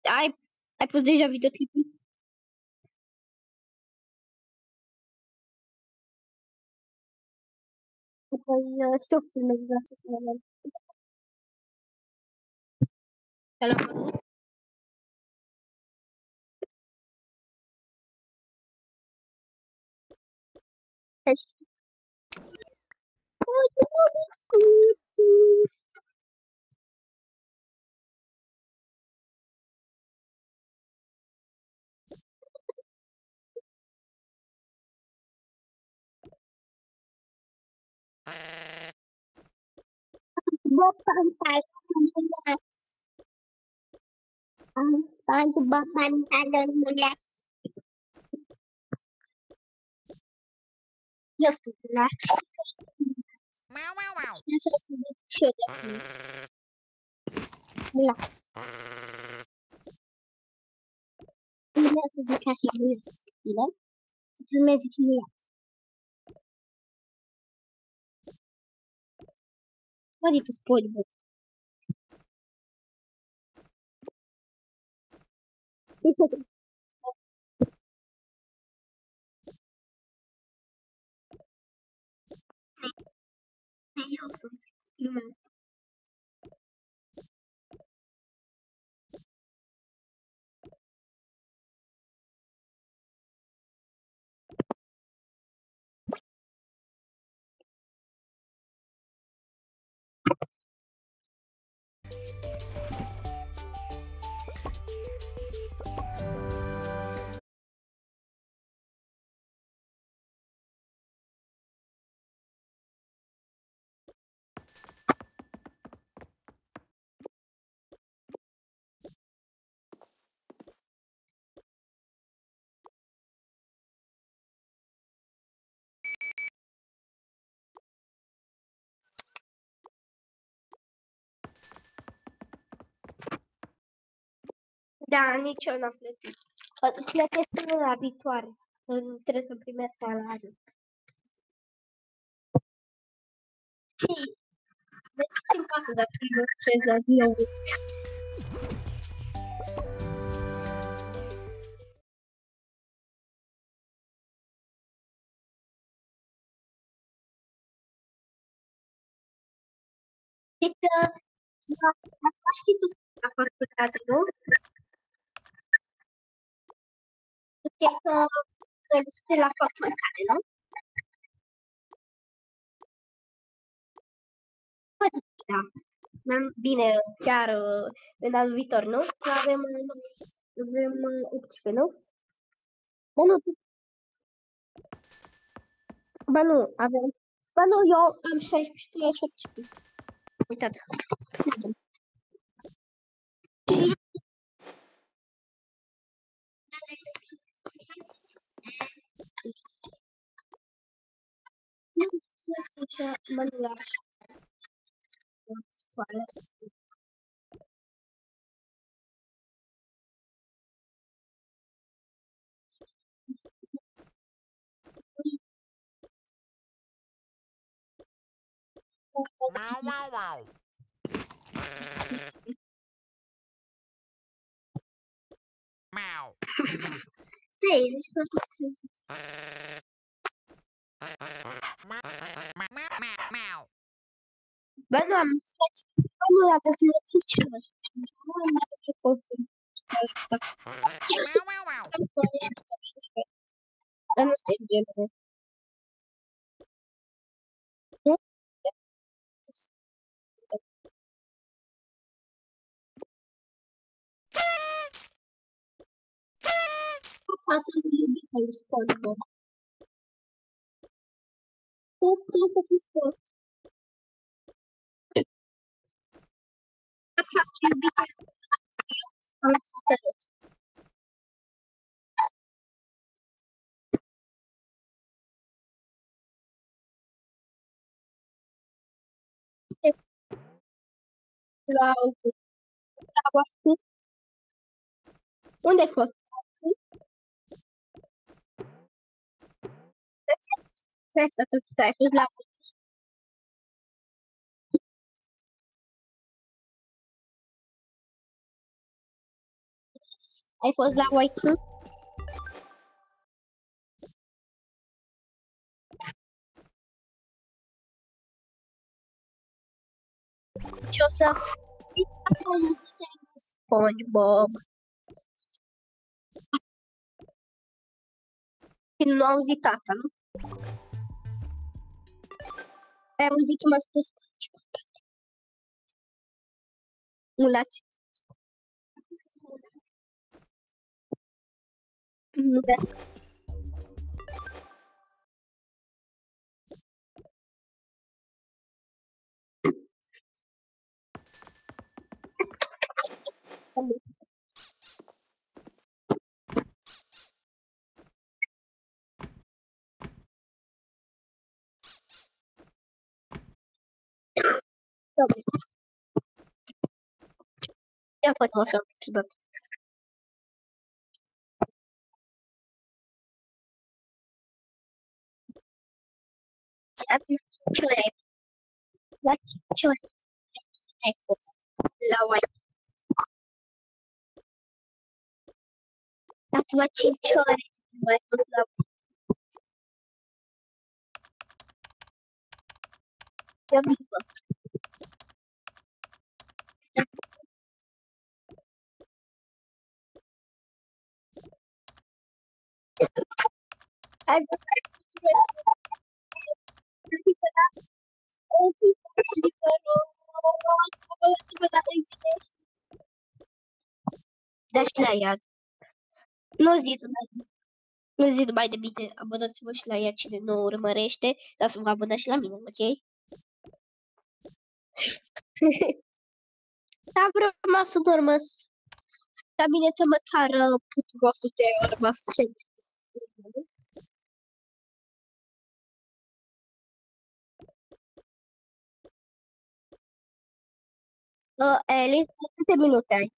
Ai pus deja videoclipul? Apoi și eu filmez în acest moment. L-am văzut? SpongeBob pantalonule. Eu spun la și așa să zic și eu de acum. Mulați. Lumea să zic așa mulați, bine? Lumea zice mulați. Adică SpongeBob. Eu sunt lumea. Da, nici eu n-am plătit. Plătesc până la viitoare. Trebuie să primesc salariul. De ce ți-mi pasă dacă îi lucrez la nou? Deci, știi tu la facultate, nu? Știi că este la facultate, nu? Da. Bine, chiar în anul viitor, nu? Că avem 18, nu? Ba nu, avem... Ba nu, eu am 16 și tu ai 18. Uitați. Și... Nu știu ce mă lași. Wow. Meow. Hey, deci că Meow. Ba nu, am stat... Ba nu, am găsit ce nu știu. Nu am mai văzut config. Dar nu stai genul. Nu? Asta sunt iubita lui SpongeBob. Tu să fii sport. Așa și iubita lui. Am înțeles. La Oaști. Unde ai fost? Stai să tot ai fost la Ai fost la White? Ce o să fii SpongeBob. Nu au auzit asta, nu? Ai auzit ce m-a spus SpongeBob? Ulați. Da. Ia fă-mă așa, ciudat. Ce ore ai? La ce ore ai fost? La White. Acum 5 ore mai fost la White. Ai văzut da și la ea. Nu zi mai de bine, abonați-vă și la ea cine nu urmărește, dar să vă abonați și la mine, ok? Da, vreau rămas în urmă. La mine te măcar puturosul te a rămas și Alice, câte minute ai?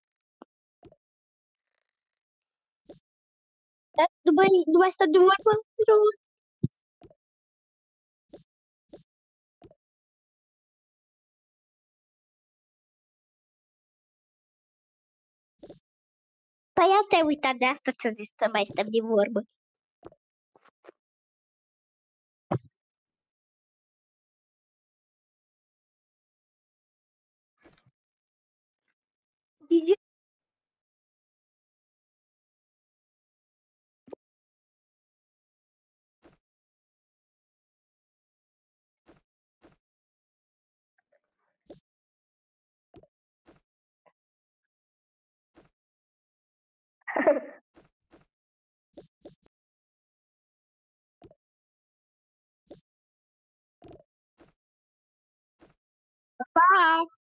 Da, nu mai stai de vorbă? Păi asta ai uitat, de asta ți-a zis să mai stăm de vorbă. Did you Pa!